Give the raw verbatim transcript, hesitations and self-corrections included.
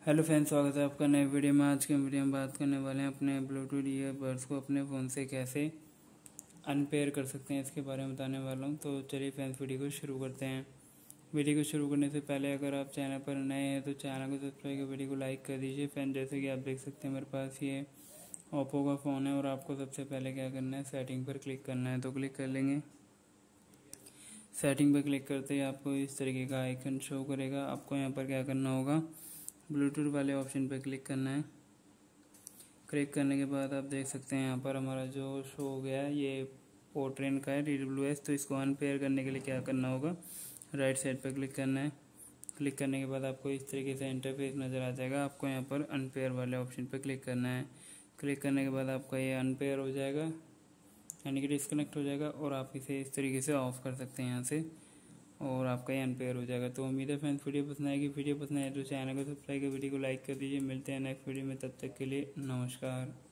Hello friends, स्वागत है आपका नए वीडियो में। आज के वीडियो में बात करने वाले हैं अपने ब्लूटूथ ईयरबड्स को अपने फ़ोन से कैसे अनपेयर कर सकते हैं, इसके बारे में बताने वाला हूं। तो चलिए फ्रेंड्स, वीडियो को शुरू करते हैं। वीडियो को शुरू करने से पहले अगर आप चैनल पर नए हैं तो चैनल को सब्सक्राइब कर वीडियो को लाइक कर दीजिए। फ्रेंड, जैसे कि आप देख सकते हैं मेरे पास ये ओप्पो का फ़ोन है और आपको सबसे पहले क्या करना है, सेटिंग पर क्लिक करना है। तो क्लिक कर लेंगे। सेटिंग पर क्लिक करते ही आपको इस तरीके का आइकन शो करेगा। आपको यहाँ पर क्या करना होगा, ब्लूटूथ वाले ऑप्शन पर क्लिक करना है। क्लिक करने के बाद आप देख सकते हैं यहाँ पर हमारा जो शो हो गया है ये पोर्ट्रेन का है डी डब्ल्यू एस। तो इसको अनपेयर करने के लिए क्या करना होगा, राइट साइड पर क्लिक करना है। क्लिक करने के बाद आपको इस तरीके से इंटरफेस नज़र आ जाएगा। आपको यहाँ पर अनपेयर वाले ऑप्शन पर क्लिक करना है। क्लिक करने के बाद आपका ये अनपेयर हो जाएगा, यानी कि डिस्कनेक्ट हो जाएगा और आप इसे इस तरीके से ऑफ कर सकते हैं यहाँ से, और आपका ये अनपेयर हो जाएगा। तो उम्मीद है फ्रेंड्स वीडियो पसंद आएगी। वीडियो पसंद आए तो चैनल को सब्सक्राइब कर वीडियो को लाइक कर दीजिए। मिलते हैं नेक्स्ट वीडियो में, तब तक के लिए नमस्कार।